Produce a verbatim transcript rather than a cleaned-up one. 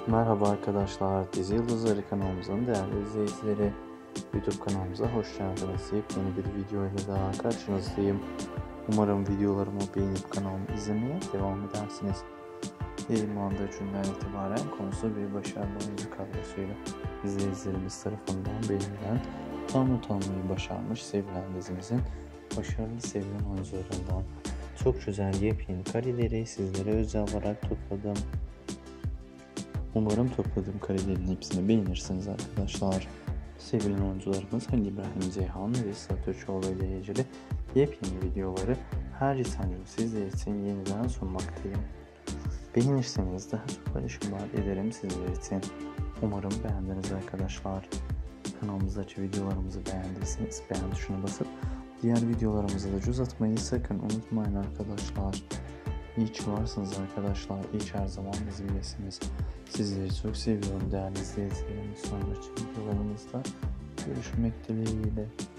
Merhaba arkadaşlar, Dizi Yıldızları kanalımızın değerli izleyicileri, YouTube kanalımıza hoş geldiniz. Yepyeni bir video ile daha karşınızdayım. Umarım videolarımı beğenip kanalımı izlemeye devam edersiniz. Yayınlandığı günden itibaren konusu bir başarılı oyuncu kadrosuyla izleyicilerimiz tarafından beğenilen, tam not almayı başarmış sevilen dizimizin başarılı sevilen oyuncularından çok güzel yepyeni kareleri sizlere özel olarak topladım. Umarım topladığım karelerin hepsini beğenirsiniz arkadaşlar. Sevilen oyuncularımız Halil İbrahim Ceyhan ve Esra Türkoğlu ile ilgili yepyeni videoları her geçen gün sizler için yeniden sunmaktayım. Beğenirseniz daha çok paylaşımlar ederim sizler için. Umarım beğendiniz arkadaşlar. Kanalımızdaki videolarımızı beğendiyseniz beğen tuşuna basıp diğer videolarımıza da göz atmayı sakın unutmayın arkadaşlar. İyi ki varsınız arkadaşlar. İyi ki her zaman bizimlesiniz. Sizleri çok seviyorum değerli izleyicilerimiz. Sonraki videolarımızda görüşmek dileğiyle.